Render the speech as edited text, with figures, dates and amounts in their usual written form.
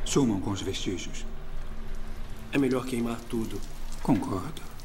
Sumam com os vestígios. É melhor queimar tudo. Concordo.